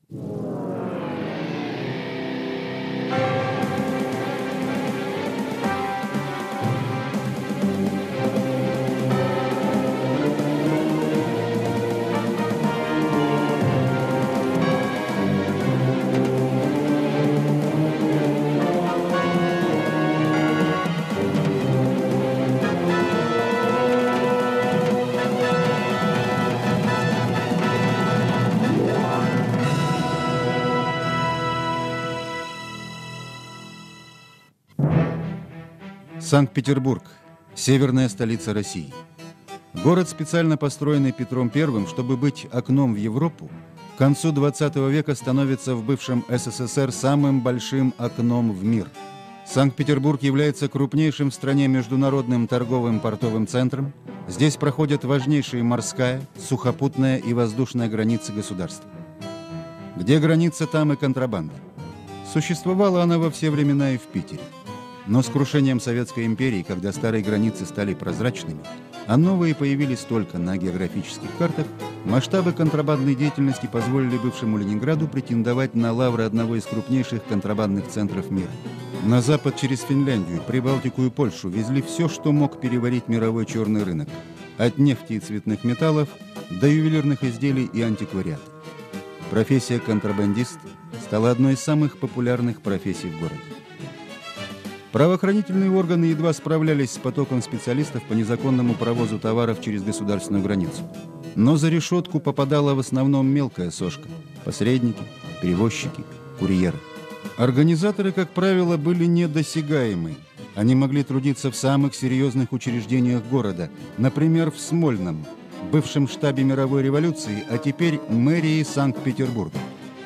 Санкт-Петербург – северная столица России. Город, специально построенный Петром I, чтобы быть окном в Европу, к концу 20 века становится в бывшем СССР самым большим окном в мир. Санкт-Петербург является крупнейшим в стране международным торговым портовым центром. Здесь проходят важнейшие морская, сухопутная и воздушная границы государства. Где граница, там и контрабанда. Существовала она во все времена и в Питере. Но с крушением Советской империи, когда старые границы стали прозрачными, а новые появились только на географических картах, масштабы контрабандной деятельности позволили бывшему Ленинграду претендовать на лавры одного из крупнейших контрабандных центров мира. На запад через Финляндию, Прибалтику и Польшу везли все, что мог переварить мировой черный рынок, от нефти и цветных металлов до ювелирных изделий и антиквариата. Профессия контрабандист стала одной из самых популярных профессий в городе. Правоохранительные органы едва справлялись с потоком специалистов по незаконному провозу товаров через государственную границу. Но за решетку попадала в основном мелкая сошка – посредники, перевозчики, курьеры. Организаторы, как правило, были недосягаемы. Они могли трудиться в самых серьезных учреждениях города, например, в Смольном, бывшем штабе мировой революции, а теперь мэрии Санкт-Петербурга.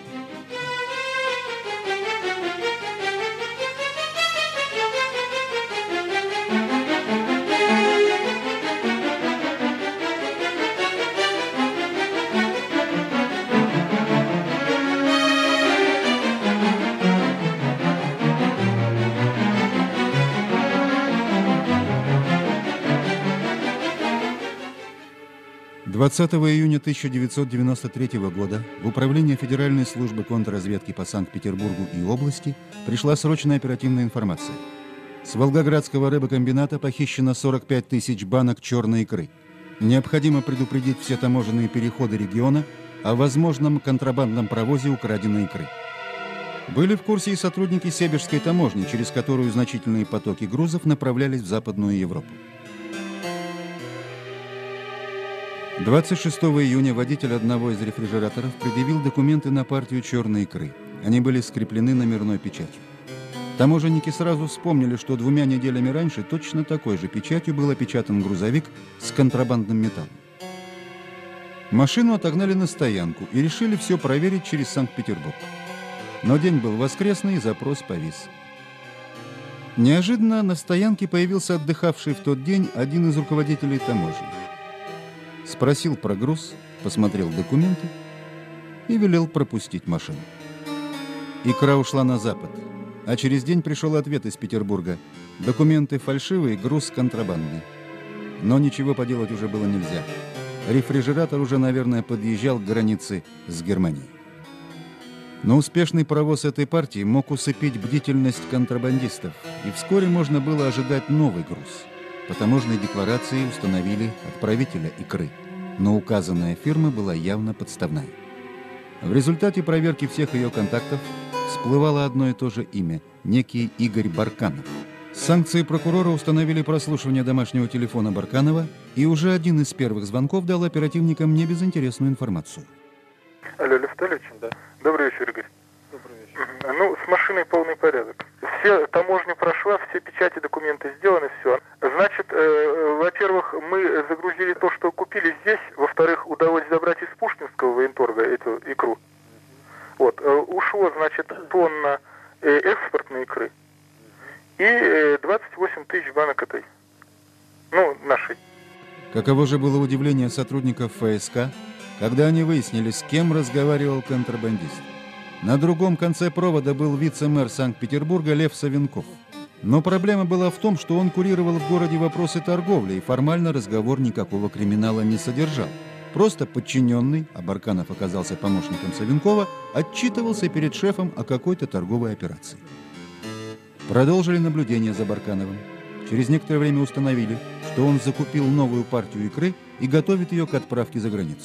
«20 июня 1993 года в Управление Федеральной службы контрразведки по Санкт-Петербургу и области пришла срочная оперативная информация. С Волгоградского рыбокомбината похищено 45 тысяч банок черной икры. Необходимо предупредить все таможенные переходы региона о возможном контрабандном провозе украденной икры. Были в курсе и сотрудники Себежской таможни, через которую значительные потоки грузов направлялись в Западную Европу. 26 июня водитель одного из рефрижераторов предъявил документы на партию черной икры. Они были скреплены номерной печатью. Таможенники сразу вспомнили, что 2 неделями раньше точно такой же печатью был опечатан грузовик с контрабандным металлом. Машину отогнали на стоянку и решили все проверить через Санкт-Петербург. Но день был воскресный, и запрос повис. Неожиданно на стоянке появился отдыхавший в тот день один из руководителей таможни. Спросил про груз, посмотрел документы и велел пропустить машину. Икра ушла на запад, а через день пришел ответ из Петербурга. Документы фальшивые, груз контрабандный. Но ничего поделать уже было нельзя. Рефрижератор уже, наверное, подъезжал к границе с Германией. Но успешный провоз этой партии мог усыпить бдительность контрабандистов, и вскоре можно было ожидать новый груз. По таможенной декларации установили отправителя икры, но указанная фирма была явно подставная. В результате проверки всех ее контактов всплывало одно и то же имя – некий Игорь Барканов. Санкции прокурора установили прослушивание домашнего телефона Барканова, и уже один из первых звонков дал оперативникам небезынтересную информацию. Алло, Лев Витальевич, да. Добрый вечер, Игорь. Добрый вечер. Ну, с машиной полный порядок. Все, таможню прошла, все печати, документы сделаны, все. Значит, во-первых, мы загрузили то, что купили здесь. Во-вторых, удалось забрать из Пушкинского военторга эту икру. Вот. Ушло, значит, тонна экспортной икры и 28 тысяч банок этой, ну, нашей. Каково же было удивление сотрудников ФСК, когда они выяснили, с кем разговаривал контрабандист. На другом конце провода был вице-мэр Санкт-Петербурга Лев Савенков. Но проблема была в том, что он курировал в городе вопросы торговли, и формально разговор никакого криминала не содержал. Просто подчиненный, а Барканов оказался помощником Савенкова, отчитывался перед шефом о какой-то торговой операции. Продолжили наблюдение за Баркановым. Через некоторое время установили, что он закупил новую партию икры и готовит ее к отправке за границу.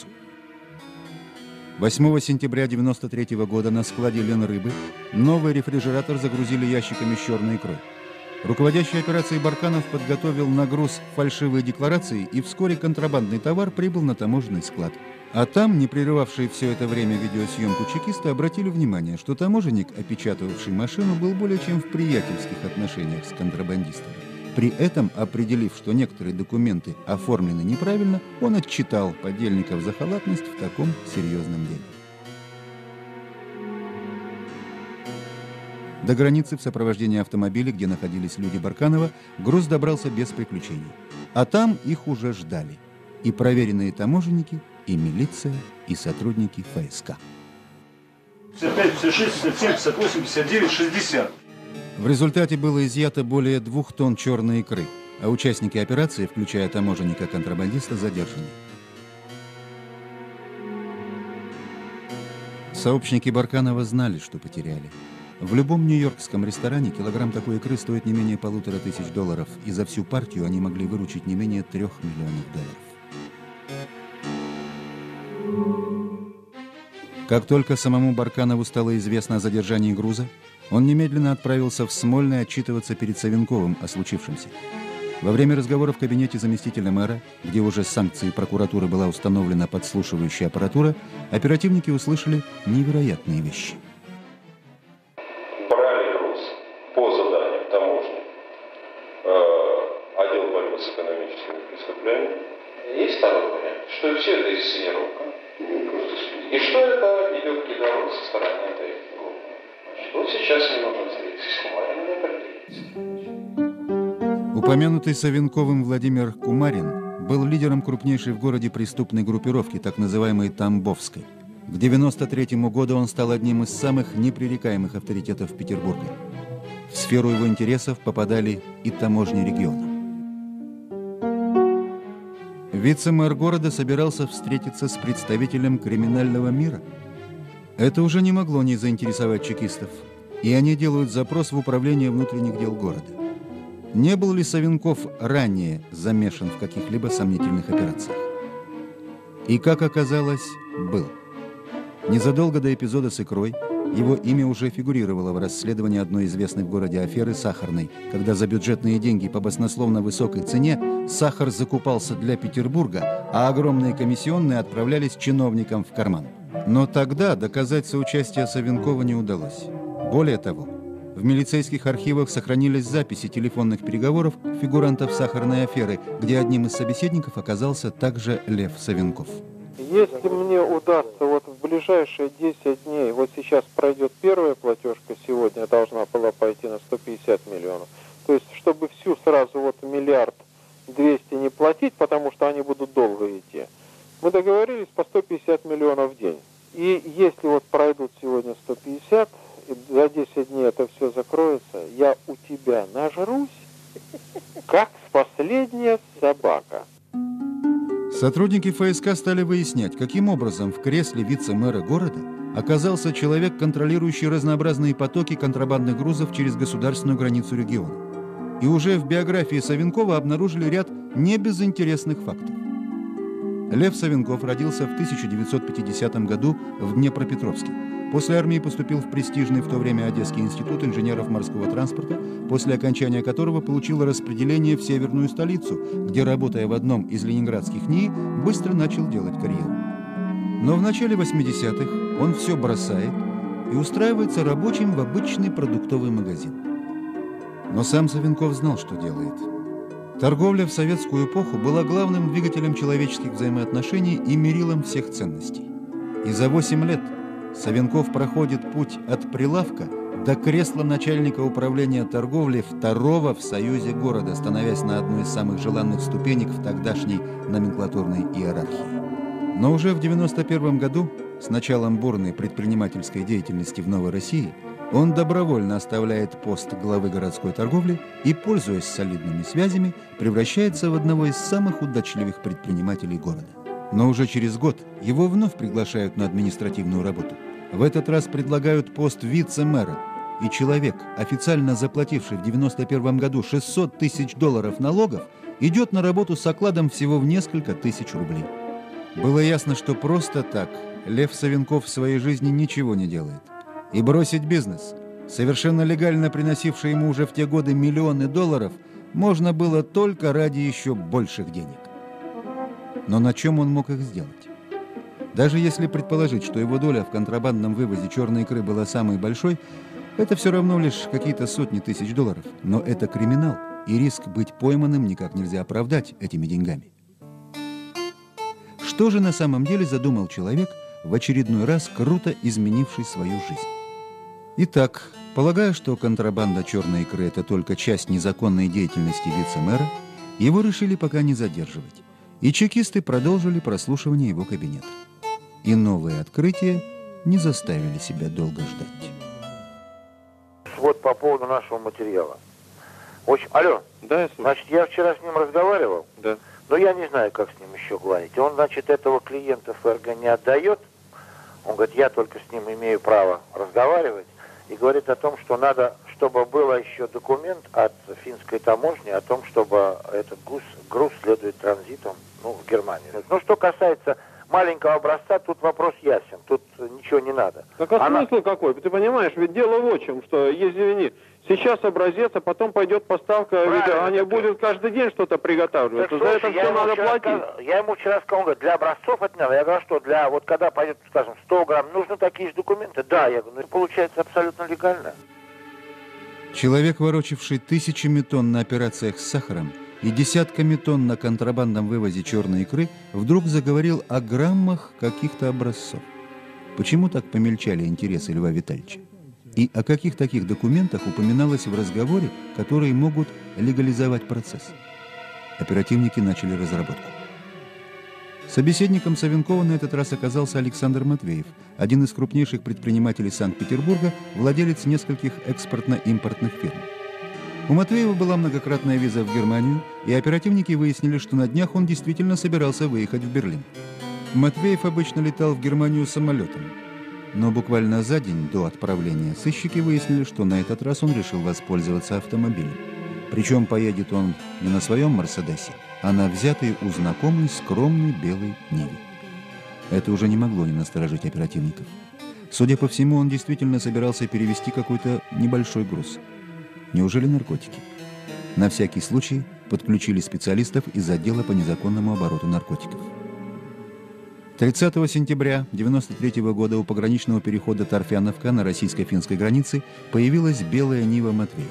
8 сентября 1993 года на складе Ленрыбы новый рефрижератор загрузили ящиками с черной икрой. Руководящий операцией Барканов подготовил на груз фальшивые декларации, и вскоре контрабандный товар прибыл на таможенный склад. А там, не прерывавшие все это время видеосъемку чекисты, обратили внимание, что таможенник, опечатывавший машину, был более чем в приятельских отношениях с контрабандистами. При этом, определив, что некоторые документы оформлены неправильно, он отчитал подельников за халатность в таком серьезном деле. До границы в сопровождении автомобиля, где находились люди Барканова, груз добрался без приключений. А там их уже ждали и проверенные таможенники, и милиция, и сотрудники ФСК. 55, 56, 57, 58, 59, 60. В результате было изъято более 2 тонн черной икры, а участники операции, включая таможенника-контрабандиста, задержаны. Сообщники Барканова знали, что потеряли. В любом нью-йоркском ресторане килограмм такой икры стоит не менее $1500, и за всю партию они могли выручить не менее $3 миллионов. Как только самому Барканову стало известно о задержании груза, он немедленно отправился в Смольный отчитываться перед Савенковым о случившемся. Во время разговора в кабинете заместителя мэра, где уже с санкцией прокуратуры была установлена подслушивающая аппаратура, оперативники услышали невероятные вещи. Брали груз по заданию таможни, отдел борьбы с экономическими преступлениями. Есть второй вариант, что все это инсценировка. И что это идет кидород со стороны этой группы. Значит, вот сейчас не нужно встретиться с Кумариным и определиться. Упомянутый Савенковым Владимир Кумарин был лидером крупнейшей в городе преступной группировки, так называемой Тамбовской. К 1993 году он стал одним из самых непререкаемых авторитетов Петербурга. В сферу его интересов попадали и таможни региона. Вице-мэр города собирался встретиться с представителем криминального мира. Это уже не могло не заинтересовать чекистов, и они делают запрос в Управление внутренних дел города. Не был ли Савенков ранее замешан в каких-либо сомнительных операциях? И, как оказалось, был. Незадолго до эпизода с икрой его имя уже фигурировало в расследовании одной известной в городе аферы сахарной, когда за бюджетные деньги по баснословно высокой цене сахар закупался для Петербурга, а огромные комиссионные отправлялись чиновникам в карман. Но тогда доказать соучастие Савенкова не удалось. Более того, в милицейских архивах сохранились записи телефонных переговоров фигурантов сахарной аферы, где одним из собеседников оказался также Лев Савенков. Если мне удастся вот в ближайшие 10 дней, вот сейчас пройдет первая платежка, сегодня должна была пойти на 150 миллионов, то есть чтобы всю сразу вот 1 200 000 не платить, потому что они будут долго идти, мы договорились по 150 миллионов в день. И если вот пройдут сегодня 150, и за 10 дней это все закроется, я у тебя нажрусь, как последняя собака. Сотрудники ФСК стали выяснять, каким образом в кресле вице-мэра города оказался человек, контролирующий разнообразные потоки контрабандных грузов через государственную границу региона. И уже в биографии Савенкова обнаружили ряд небезынтересных фактов. Лев Савенков родился в 1950 году в Днепропетровске. После армии поступил в престижный в то время Одесский институт инженеров морского транспорта, после окончания которого получил распределение в северную столицу, где, работая в одном из ленинградских НИИ, быстро начал делать карьеру. Но в начале 80-х он все бросает и устраивается рабочим в обычный продуктовый магазин. Но сам Савенков знал, что делает. Торговля в советскую эпоху была главным двигателем человеческих взаимоотношений и мерилом всех ценностей. И за 8 лет Савенков проходит путь от прилавка до кресла начальника управления торговли второго в Союзе города, становясь на одной из самых желанных ступенек в тогдашней номенклатурной иерархии. Но уже в 1991 году, с началом бурной предпринимательской деятельности в Новой России, он добровольно оставляет пост главы городской торговли и, пользуясь солидными связями, превращается в одного из самых удачливых предпринимателей города. Но уже через год его вновь приглашают на административную работу. В этот раз предлагают пост вице-мэра. И человек, официально заплативший в 1991 году $600 тысяч налогов, идет на работу с окладом всего в несколько тысяч рублей. Было ясно, что просто так Лев Савенков в своей жизни ничего не делает. И бросить бизнес, совершенно легально приносивший ему уже в те годы миллионы долларов, можно было только ради еще больших денег. Но на чем он мог их сделать? Даже если предположить, что его доля в контрабандном вывозе черной икры была самой большой, это все равно лишь какие-то сотни тысяч долларов. Но это криминал, и риск быть пойманным никак нельзя оправдать этими деньгами. Что же на самом деле задумал человек, в очередной раз круто изменивший свою жизнь? Итак, полагая, что контрабанда черной икры – это только часть незаконной деятельности вице-мэра, его решили пока не задерживать, и чекисты продолжили прослушивание его кабинета. И новые открытия не заставили себя долго ждать. Вот по поводу нашего материала. В общем, алло. Да, я слушаю. Значит, я вчера с ним разговаривал. Да. Но я не знаю, как с ним еще говорить. Он, значит, этого клиента ФРГ не отдает. Он говорит, я только с ним имею право разговаривать. И говорит о том, что надо, чтобы был еще документ от финской таможни о том, чтобы этот груз следует транзитом, в Германию. Ну, что касается маленького образца, тут вопрос ясен. Тут ничего не надо. Так а смысл какой? Ты понимаешь, ведь дело в чем, что, извини, сейчас образец, а потом пойдет поставка, ведь они будут каждый день что-то приготавливать. За это все надо платить. Я ему вчера сказал, он говорит, для образцов это не надо. Я говорю, что для, вот когда пойдет, скажем, 100 грамм, нужны такие же документы? Да, я говорю, получается абсолютно легально. Человек, ворочивший тысячами тонн на операциях с сахаром и десятками тонн на контрабандном вывозе черной икры, вдруг заговорил о граммах каких-то образцов. Почему так помельчали интересы Льва Витальевича? И о каких таких документах упоминалось в разговоре, которые могут легализовать процесс? Оперативники начали разработку. Собеседником Савенкова на этот раз оказался Александр Матвеев, один из крупнейших предпринимателей Санкт-Петербурга, владелец нескольких экспортно-импортных фирм. У Матвеева была многократная виза в Германию, и оперативники выяснили, что на днях он действительно собирался выехать в Берлин. Матвеев обычно летал в Германию самолетом. Но буквально за день до отправления сыщики выяснили, что на этот раз он решил воспользоваться автомобилем. Причем поедет он не на своем «Мерседесе», а на взятой у знакомой скромной белой Ниве. Это уже не могло не насторожить оперативников. Судя по всему, он действительно собирался перевезти какой-то небольшой груз. Неужели наркотики? На всякий случай подключили специалистов из отдела по незаконному обороту наркотиков. 30 сентября 1993 года у пограничного перехода Торфяновка на российско-финской границе появилась белая Нива Матвеева.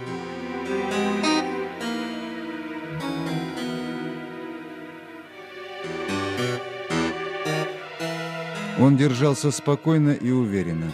Он держался спокойно и уверенно.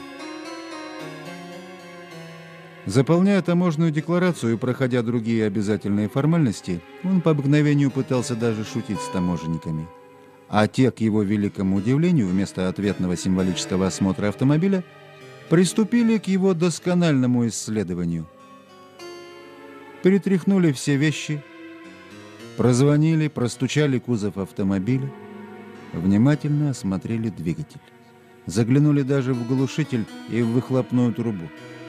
Заполняя таможенную декларацию и проходя другие обязательные формальности, он по обыкновению пытался даже шутить с таможенниками. А те, к его великому удивлению, вместо ответного символического осмотра автомобиля, приступили к его доскональному исследованию. Перетряхнули все вещи, прозвонили, простучали кузов автомобиля, внимательно осмотрели двигатель, заглянули даже в глушитель и в выхлопную трубу.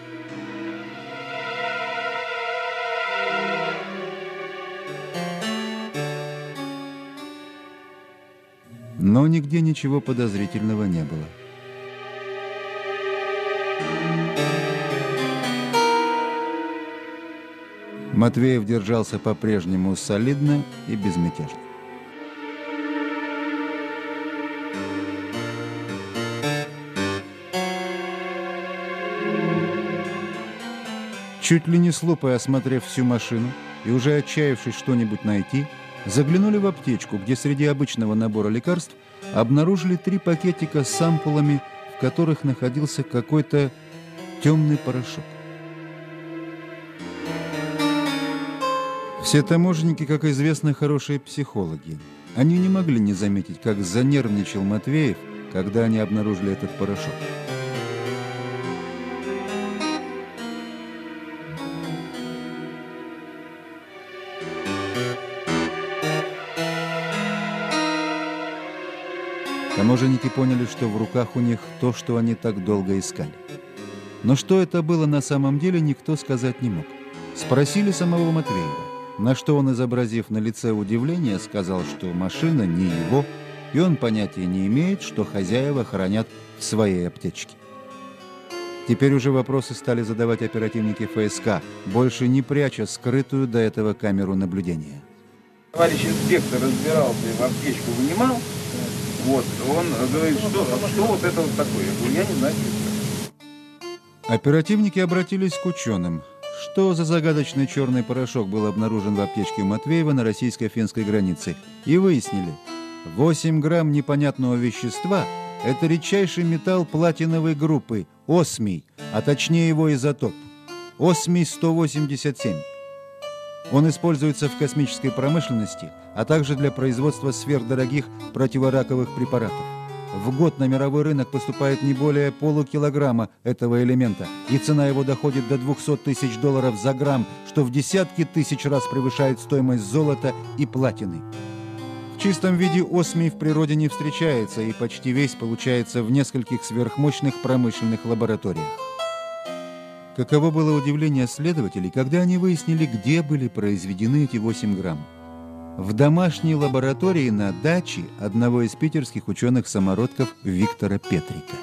Но нигде ничего подозрительного не было. Матвеев держался по-прежнему солидно и безмятежно. Чуть ли не с лупой осмотрев всю машину и уже отчаявшись что-нибудь найти, заглянули в аптечку, где среди обычного набора лекарств обнаружили 3 пакетика с ампулами, в которых находился какой-то темный порошок. Все таможенники, как известно, хорошие психологи. Они не могли не заметить, как занервничал Матвеев, когда они обнаружили этот порошок. Таможенники поняли, что в руках у них то, что они так долго искали. Но что это было на самом деле, никто сказать не мог. Спросили самого Матвеева, на что он, изобразив на лице удивление, сказал, что машина не его, и он понятия не имеет, что хозяева хранят в своей аптечке. Теперь уже вопросы стали задавать оперативники ФСК, больше не пряча скрытую до этого камеру наблюдения. Товарищ инспектор разбирался и в аптечку вынимал. Вот, он говорит, что вот это вот такое? Я говорю, я не знаю. Оперативники обратились к ученым. Что за загадочный черный порошок был обнаружен в аптечке у Матвеева на российско-финской границе? И выяснили, 8 грамм непонятного вещества – это редчайший металл платиновой группы – осмий, а точнее его изотоп – осмий-187. Он используется в космической промышленности, а также для производства сверхдорогих противораковых препаратов. В год на мировой рынок поступает не более полукилограмма этого элемента, и цена его доходит до $200 тысяч за грамм, что в десятки тысяч раз превышает стоимость золота и платины. В чистом виде осмий в природе не встречается, и почти весь получается в нескольких сверхмощных промышленных лабораториях. Каково было удивление следователей, когда они выяснили, где были произведены эти 8 грамм. В домашней лаборатории на даче одного из питерских ученых-самородков Виктора Петрика.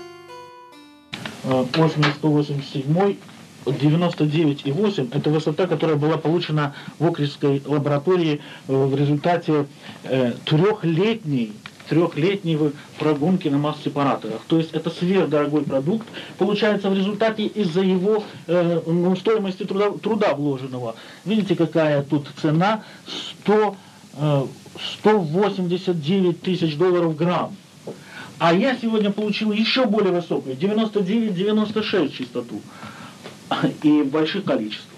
Осмий 187, 99,8 – это высота, которая была получена в Окрестской лаборатории в результате трехлетней прогонки на масс-сепараторах. То есть это сверхдорогой продукт, получается в результате из-за его стоимости труда вложенного. Видите, какая тут цена? 189 тысяч долларов грамм. А я сегодня получил еще более высокую, 99-96 чистоту. И в больших количествах.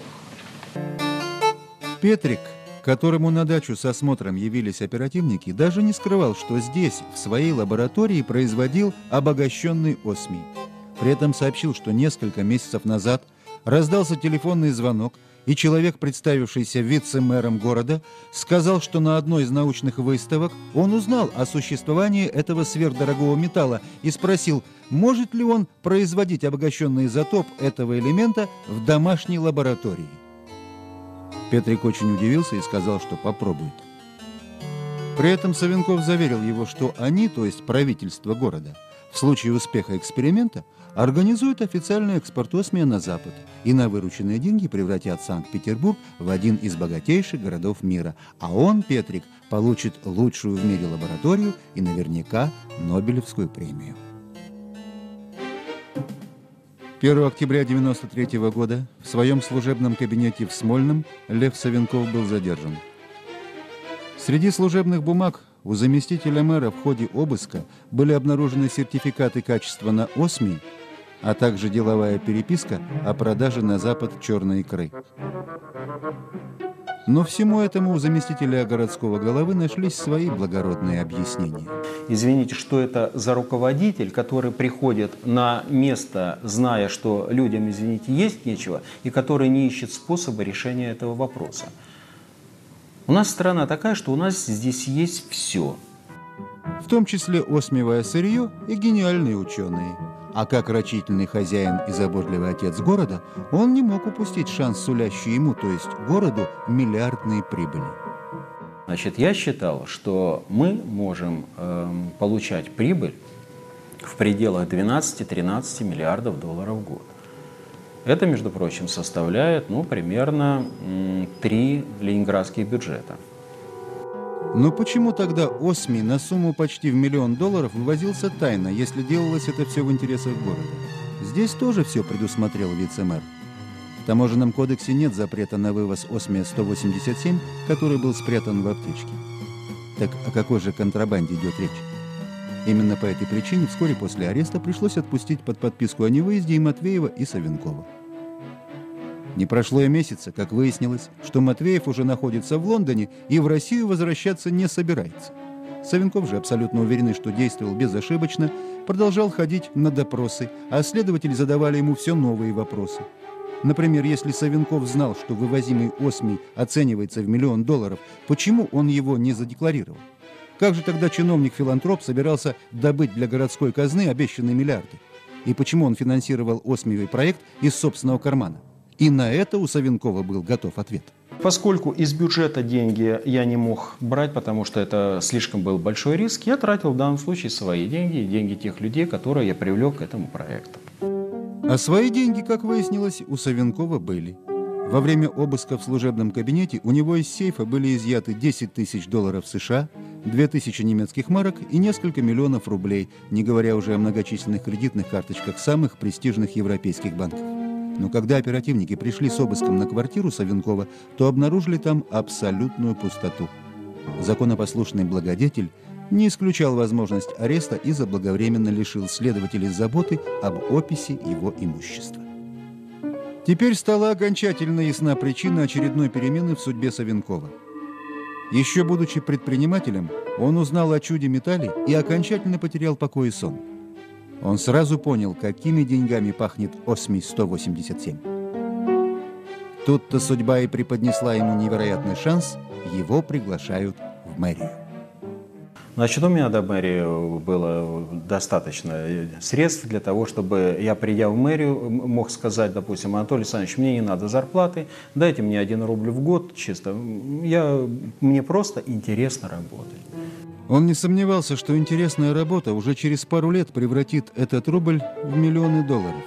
Петрик, к которому на дачу с осмотром явились оперативники, даже не скрывал, что здесь, в своей лаборатории, производил обогащенный осмий. При этом сообщил, что несколько месяцев назад раздался телефонный звонок, и человек, представившийся вице-мэром города, сказал, что на одной из научных выставок он узнал о существовании этого сверхдорогого металла и спросил, может ли он производить обогащенный изотоп этого элемента в домашней лаборатории. Петрик очень удивился и сказал, что попробует. При этом Савенков заверил его, что они, то есть правительство города, в случае успеха эксперимента организуют официальный экспорт осмия на Запад и на вырученные деньги превратят Санкт-Петербург в один из богатейших городов мира. А он, Петрик, получит лучшую в мире лабораторию и наверняка Нобелевскую премию. 1 октября 1993 года в своем служебном кабинете в Смольном Лев Савенков был задержан. Среди служебных бумаг у заместителя мэра в ходе обыска были обнаружены сертификаты качества на осмий, а также деловая переписка о продаже на Запад черной икры. Но всему этому у заместителя городского головы нашлись свои благородные объяснения. Извините, что это за руководитель, который приходит на место, зная, что людям, извините, есть нечего, и который не ищет способа решения этого вопроса. У нас страна такая, что у нас здесь есть все. В том числе осмиевое сырье и гениальные ученые. А как рачительный хозяин и заботливый отец города, он не мог упустить шанс, сулящий ему, то есть городу, миллиардные прибыли. Значит, я считал, что мы можем получать прибыль в пределах 12-13 миллиардов долларов в год. Это, между прочим, составляет, примерно 3 ленинградских бюджета. Но почему тогда осмий на сумму почти в $1 миллион вывозился тайно, если делалось это все в интересах города? Здесь тоже все предусмотрел вице-мэр. В таможенном кодексе нет запрета на вывоз осмия 187, который был спрятан в аптечке. Так о какой же контрабанде идет речь? Именно по этой причине вскоре после ареста пришлось отпустить под подписку о невыезде и Матвеева, и Савенкова. Не прошло и месяца, как выяснилось, что Матвеев уже находится в Лондоне и в Россию возвращаться не собирается. Савенков же, абсолютно уверенный, что действовал безошибочно, продолжал ходить на допросы, а следователи задавали ему все новые вопросы. Например, если Савенков знал, что вывозимый осмий оценивается в $1 миллион, почему он его не задекларировал? Как же тогда чиновник-филантроп собирался добыть для городской казны обещанные миллиарды? И почему он финансировал осмиевый проект из собственного кармана? И на это у Савенкова был готов ответ. Поскольку из бюджета деньги я не мог брать, потому что это слишком был большой риск, я тратил в данном случае свои деньги и деньги тех людей, которые я привлек к этому проекту. А свои деньги, как выяснилось, у Савенкова были. Во время обыска в служебном кабинете у него из сейфа были изъяты 10 тысяч долларов США, 2000 немецких марок и несколько миллионов рублей, не говоря уже о многочисленных кредитных карточках самых престижных европейских банков. Но когда оперативники пришли с обыском на квартиру Савенкова, то обнаружили там абсолютную пустоту. Законопослушный благодетель не исключал возможность ареста и заблаговременно лишил следователей заботы об описи его имущества. Теперь стала окончательно ясна причина очередной перемены в судьбе Савенкова. Еще будучи предпринимателем, он узнал о чуде металле и окончательно потерял покой и сон. Он сразу понял, какими деньгами пахнет Осмий-187. Тут-то судьба и преподнесла ему невероятный шанс, его приглашают в мэрию. Значит, у меня до мэрии было достаточно средств для того, чтобы я, придя в мэрию, мог сказать, допустим: Анатолий Александрович, мне не надо зарплаты, дайте мне 1 рубль в год чисто, мне просто интересно работать. Он не сомневался, что интересная работа уже через пару лет превратит этот рубль в миллионы долларов.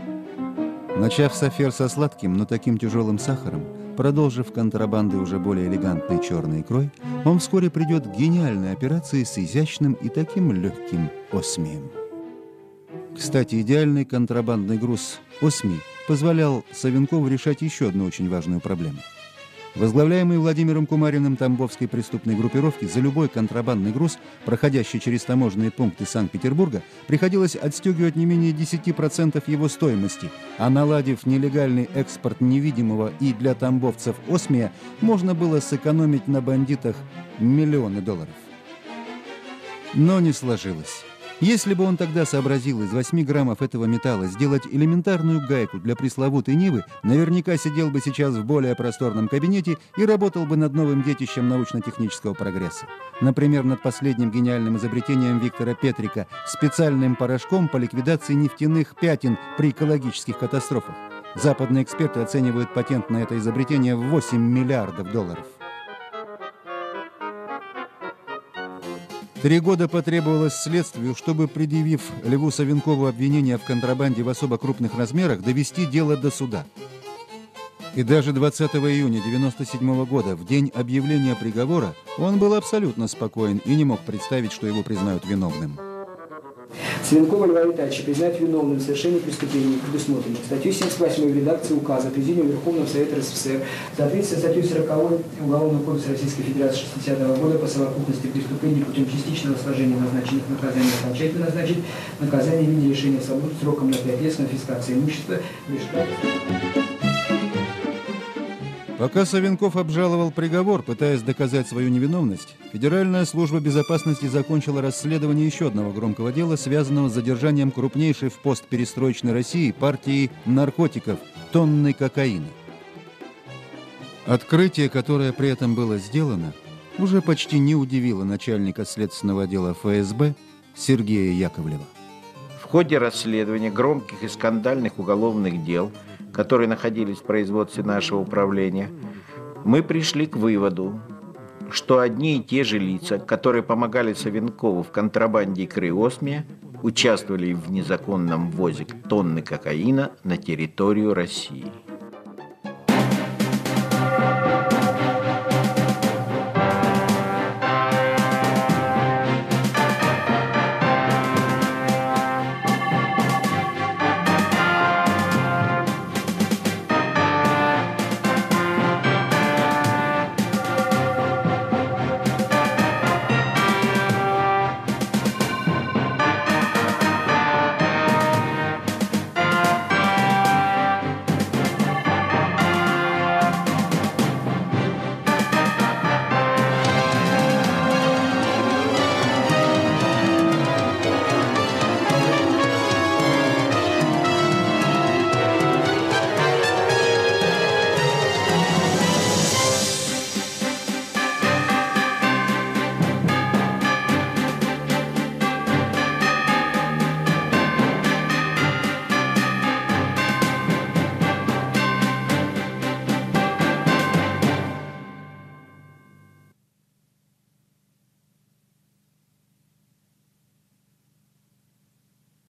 Начав с афер со сладким, но таким тяжелым сахаром, продолжив контрабанды уже более элегантной черной икрой, он вскоре придет к гениальной операции с изящным и таким легким осмием. Кстати, идеальный контрабандный груз «Осмий» позволял Савенкову решать еще одну очень важную проблему. Возглавляемый Владимиром Кумариным тамбовской преступной группировки за любой контрабандный груз, проходящий через таможенные пункты Санкт-Петербурга, приходилось отстегивать не менее 10% его стоимости, а наладив нелегальный экспорт невидимого и для тамбовцев осмия, можно было сэкономить на бандитах миллионы долларов. Но не сложилось. Если бы он тогда сообразил из 8 граммов этого металла сделать элементарную гайку для пресловутой Нивы, наверняка сидел бы сейчас в более просторном кабинете и работал бы над новым детищем научно-технического прогресса. Например, над последним гениальным изобретением Виктора Петрика – специальным порошком по ликвидации нефтяных пятен при экологических катастрофах. Западные эксперты оценивают патент на это изобретение в 8 миллиардов долларов. 3 года потребовалось следствию, чтобы, предъявив Льву Савенкову обвинение в контрабанде в особо крупных размерах, довести дело до суда. И даже 20 июня 1997 года, в день объявления приговора, он был абсолютно спокоен и не мог представить, что его признают виновным. Савенкова Льва Витальевича признать виновным в совершении преступлений, предусмотренных статьей 78 редакции указа Президиума Верховного Совета РСФСР, соответственно статью 40 Уголовного кодекса Российской Федерации 60-го года по совокупности преступлений путем частичного сложения назначенных наказаний окончательно назначить наказание в виде лишения свободы сроком на 5 лет с конфискацией имущества. Пока Савенков обжаловал приговор, пытаясь доказать свою невиновность, Федеральная служба безопасности закончила расследование еще одного громкого дела, связанного с задержанием крупнейшей в постперестроечной России партии наркотиков – тонны кокаина. Открытие, которое при этом было сделано, уже почти не удивило начальника следственного отдела ФСБ Сергея Яковлева. В ходе расследования громких и скандальных уголовных дел, которые находились в производстве нашего управления, мы пришли к выводу, что одни и те же лица, которые помогали Савенкову в контрабанде икры осмия, участвовали в незаконном ввозе тонны кокаина на территорию России.